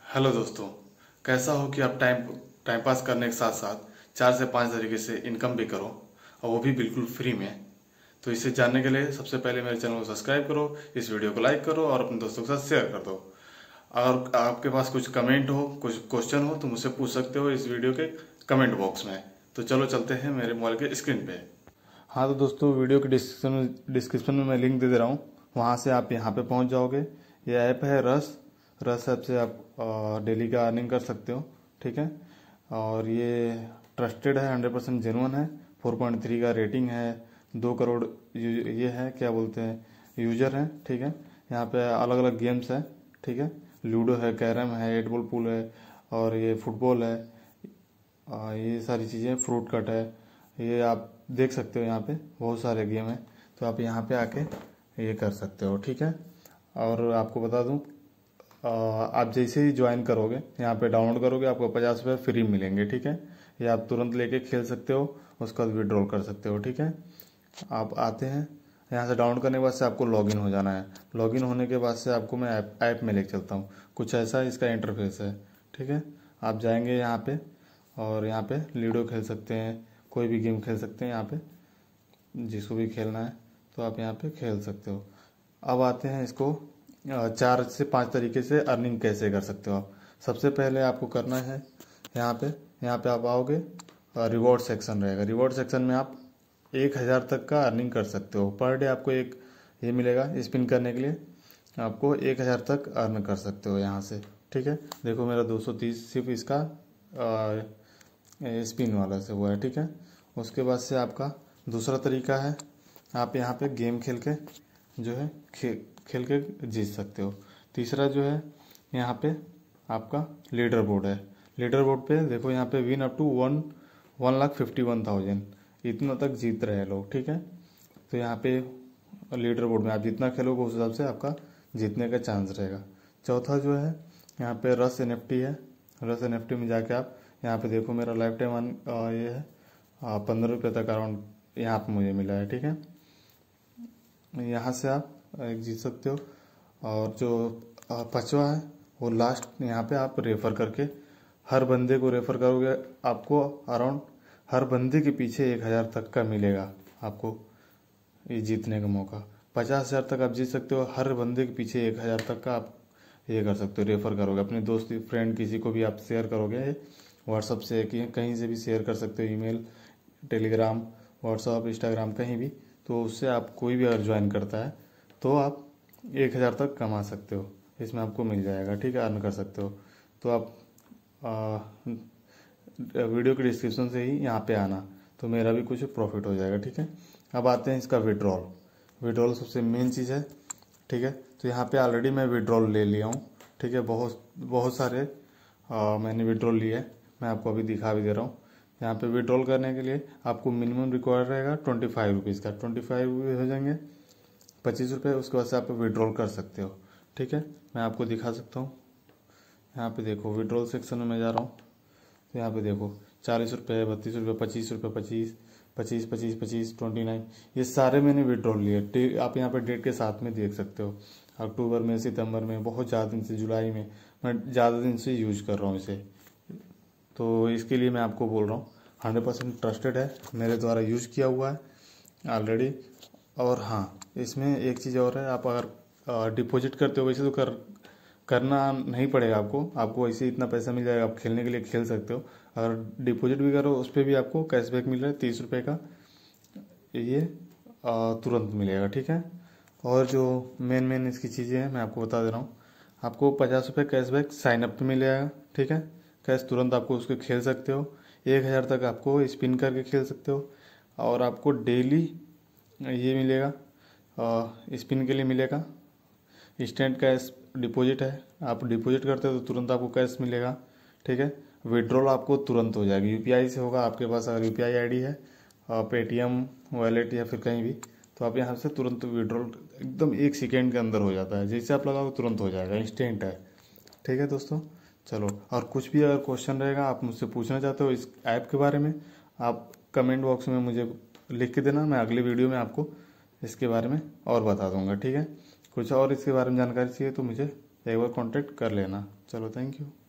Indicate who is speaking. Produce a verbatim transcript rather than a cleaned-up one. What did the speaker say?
Speaker 1: Hello दोस्तों, कैसा हो कि आप टाइम टाइम पास करने के साथ साथ चार से पांच तरीके से इनकम भी करो और वो भी बिल्कुल फ्री में। तो इसे जानने के लिए सबसे पहले मेरे चैनल को सब्सक्राइब करो, इस वीडियो को लाइक करो और अपने दोस्तों के साथ शेयर कर दो। अगर आपके पास कुछ कमेंट हो, कुछ क्वेश्चन हो तो मुझसे पूछ सकते हो इस वीडियो के कमेंट बॉक्स में। तो चलो चलते हैं मेरे मोबाइल के स्क्रीन पे। हाँ तो दोस्तों, वीडियो के डिस्क्रिप्शन में डिस्क्रिप्शन में मैं लिंक दे दे रहा हूँ, वहाँ से आप यहाँ पे पहुँच जाओगे। ये ऐप है रस रस ऐप से आप डेली का अर्निंग कर सकते हो, ठीक है। और ये ट्रस्टेड है, हंड्रेड परसेंट जेनुअन है, फोर पॉइंट थ्री का रेटिंग है, दो करोड़ यू- ये है क्या बोलते हैं यूजर हैं, ठीक है। यहाँ पे अलग अलग गेम्स है, ठीक है। लूडो है, कैरम है, एट बॉल पूल है और ये फुटबॉल है। आ, ये सारी चीज़ें, फ्रूट कट है, ये आप देख सकते हो। यहाँ पे बहुत सारे गेम हैं, तो आप यहाँ पे आके ये कर सकते हो, ठीक है। और आपको बता दूं, आ, आप जैसे ही ज्वाइन करोगे, यहाँ पे डाउनलोड करोगे, आपको पचास रुपये फ्री मिलेंगे, ठीक है। ये आप तुरंत लेके खेल सकते हो, उसका विड्रॉल कर सकते हो, ठीक है। आप आते हैं यहाँ से, डाउनलोड करने के बाद से आपको लॉगिन हो जाना है। लॉगिन होने के बाद से आपको मैं ऐप ऐप में लेके चलता हूँ, कुछ ऐसा इसका इंटरफेस है, ठीक है। आप जाएंगे यहाँ पे और यहाँ पे लूडो खेल सकते हैं, कोई भी गेम खेल सकते हैं यहाँ पे, जिसको भी खेलना है तो आप यहाँ पे खेल सकते हो। अब आते हैं इसको अ, चार से पांच तरीके से अर्निंग कैसे कर सकते हो आप। सबसे पहले आपको करना है, यहाँ पे यहाँ पे आप आओगे, रिवॉर्ड सेक्शन रहेगा। रिवॉर्ड सेक्शन में आप एक हज़ार तक का अर्निंग कर सकते हो। पर डे आपको एक ये मिलेगा, स्पिन करने के लिए आपको एक हज़ार तक अर्न कर सकते हो यहाँ से, ठीक है। देखो मेरा दो सौ तीस सिर्फ इसका स्पिन वाला से हुआ है, ठीक है। उसके बाद से आपका दूसरा तरीका है, आप यहाँ पे गेम खेल के जो है खे, खेल के जीत सकते हो। तीसरा जो है, यहाँ पे आपका लीडर बोर्ड है। लीडर बोर्ड पे देखो, यहाँ पे win up to one one lakh fifty one thousand इतना तक जीत रहे हैं लोग, ठीक है। तो यहाँ पे लीडर बोर्ड में आप जितना खेलोगे उस हिसाब से आपका जीतने का चांस रहेगा। चौथा जो है, यहाँ पे रस एन एफ टी है। रस एन एफ टी में जाके आप यहाँ पे देखो, मेरा लाइफ टाइम ये है पंद्रह रुपये तक अराउंड यहाँ पे मुझे मिला है, ठीक है। यहाँ से आप एक जीत सकते हो। और जो पांचवा है वो लास्ट, यहाँ पे आप रेफर करके हर बंदे को रेफर करोगे, आपको अराउंड हर बंदे के पीछे एक हज़ार तक का मिलेगा आपको ये जीतने का मौका। पचास हज़ार तक आप जीत सकते हो, हर बंदे के पीछे एक हज़ार तक का आप ये कर सकते हो, रेफर करोगे अपने दोस्त फ्रेंड किसी को भी आप शेयर करोगे, व्हाट्सअप से कि कहीं से भी शेयर कर सकते हो, ईमेल, टेलीग्राम, व्हाट्सअप, इंस्टाग्राम, कहीं भी। तो उससे आप कोई भी अगर ज्वाइन करता है तो आप एक हज़ार तक कमा सकते हो, इसमें आपको मिल जाएगा, ठीक है, अर्न कर सकते हो। तो आप आ, वीडियो के डिस्क्रिप्शन से ही यहाँ पे आना, तो मेरा भी कुछ प्रॉफिट हो जाएगा, ठीक है। अब आते हैं इसका विड्रॉल। विड्रॉल सबसे मेन चीज़ है, ठीक है। तो यहाँ पे ऑलरेडी मैं विड्रॉल ले लिया हूँ, ठीक है। बहुत बहुत सारे आ, मैंने विड्रॉल लिए, मैं आपको अभी दिखा भी दे रहा हूँ। यहाँ पे विड्रॉल करने के लिए आपको मिनिमम रिक्वायर रहेगा ट्वेंटी फाइव रुपीज़ का, ट्वेंटी फाइव हो जाएंगे पच्चीस रुपये। उसके बाद से आप विड्रॉल कर सकते हो, ठीक है। मैं आपको दिखा सकता हूँ, यहाँ पे देखो विड्रॉल सेक्शन में मैं जा रहा हूँ, तो यहाँ पे देखो चालीस रुपये, बत्तीस रुपये, पच्चीस रुपये, पच्चीस पच्चीस पच्चीस पच्चीस ट्वेंटी नाइन, ये सारे मैंने विड्रॉल लिए। आप यहाँ पे डेट के साथ में देख सकते हो, अक्टूबर में, सितंबर में, बहुत ज़्यादा दिन से, जुलाई में, मैं ज़्यादा दिन से यूज कर रहा हूँ इसे। तो इसके लिए मैं आपको बोल रहा हूँ, हंड्रेड परसेंट ट्रस्टेड है, मेरे द्वारा यूज किया हुआ है ऑलरेडी। और हाँ, इसमें एक चीज़ और है, आप अगर डिपॉजिट करते हो, वैसे तो कर करना नहीं पड़ेगा आपको, आपको ऐसे इतना पैसा मिल जाएगा, आप खेलने के लिए खेल सकते हो। अगर डिपॉजिट भी करो उस पर भी आपको कैशबैक मिल रहा है तीस रुपये का, ये तुरंत मिलेगा, ठीक है। और जो मेन मेन इसकी चीज़ें हैं मैं आपको बता दे रहा हूँ। आपको पचास रुपये कैशबैक साइन अप पे मिल जाएगा, ठीक है। कैश तुरंत आपको उसके खेल सकते हो, एक हज़ार तक आपको स्पिन करके खेल सकते हो। और आपको डेली ये मिलेगा, स्पिन के लिए मिलेगा इंस्टेंट कैश डिपॉजिट है, आप डिपॉजिट करते हो तो तुरंत आपको कैश मिलेगा, ठीक है। विड्रॉल आपको तुरंत हो जाएगी, यूपीआई से होगा आपके पास, अगर यूपीआई आईडी है, पेटीएम वॉलेट या फिर कहीं भी, तो आप यहाँ से तुरंत विड्रॉल एकदम एक सेकेंड के अंदर हो जाता है, जैसे आप लगाओ तुरंत हो जाएगा, इंस्टेंट है, ठीक है दोस्तों। चलो, और कुछ भी अगर क्वेश्चन रहेगा आप मुझसे पूछना चाहते हो इस ऐप के बारे में, आप कमेंट बॉक्स में मुझे लिख के देना, मैं अगली वीडियो में आपको इसके बारे में और बता दूंगा, ठीक है। कुछ और इसके बारे में जानकारी चाहिए तो मुझे एक बार कांटेक्ट कर लेना। चलो, थैंक यू।